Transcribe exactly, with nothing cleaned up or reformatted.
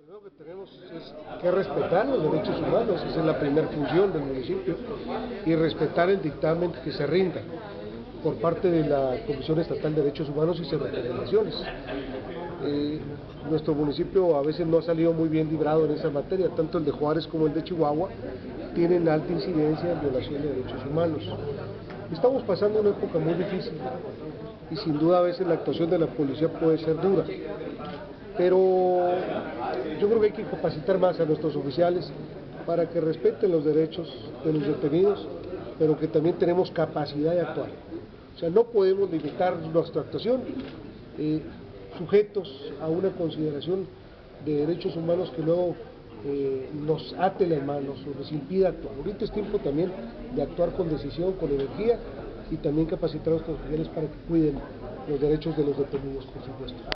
Lo que tenemos es que respetar los derechos humanos, esa es la primera función del municipio, y respetar el dictamen que se rinda por parte de la Comisión Estatal de Derechos Humanos y sus recomendaciones. Eh, nuestro municipio a veces no ha salido muy bien librado en esa materia, tanto el de Juárez como el de Chihuahua tienen alta incidencia en violación de derechos humanos. Estamos pasando una época muy difícil y sin duda a veces la actuación de la policía puede ser dura, pero yo creo que hay que capacitar más a nuestros oficiales para que respeten los derechos de los detenidos, pero que también tenemos capacidad de actuar. O sea, no podemos limitar nuestra actuación eh, sujetos a una consideración de derechos humanos que luego eh, nos ate las manos o nos impida actuar. Ahorita es tiempo también de actuar con decisión, con energía, y también capacitar a nuestros oficiales para que cuiden los derechos de los detenidos, por supuesto.